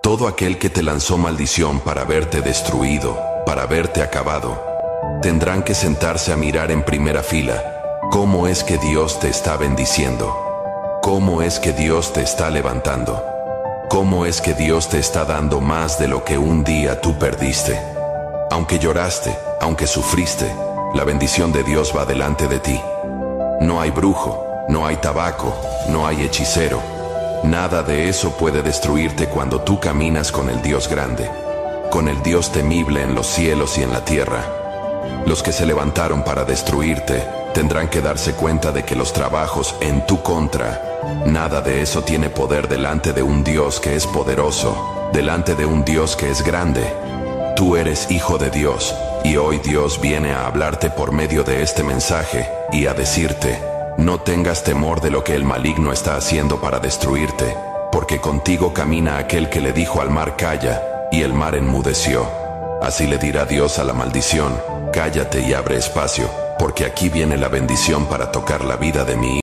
Todo aquel que te lanzó maldición para verte destruido, para verte acabado, tendrán que sentarse a mirar en primera fila cómo es que Dios te está bendiciendo, cómo es que Dios te está levantando, cómo es que Dios te está dando más de lo que un día tú perdiste. Aunque lloraste, aunque sufriste, la bendición de Dios va delante de ti. No hay brujo, no hay tabaco, no hay hechicero. Nada de eso puede destruirte cuando tú caminas con el Dios grande, con el Dios temible en los cielos y en la tierra. Los que se levantaron para destruirte tendrán que darse cuenta de que los trabajos en tu contra, nada de eso tiene poder delante de un Dios que es poderoso, delante de un Dios que es grande. Tú eres hijo de Dios, y hoy Dios viene a hablarte por medio de este mensaje y a decirte: no tengas temor de lo que el maligno está haciendo para destruirte, porque contigo camina aquel que le dijo al mar calla, y el mar enmudeció. Así le dirá Dios a la maldición: cállate y abre espacio, porque aquí viene la bendición para tocar la vida de mi hijo.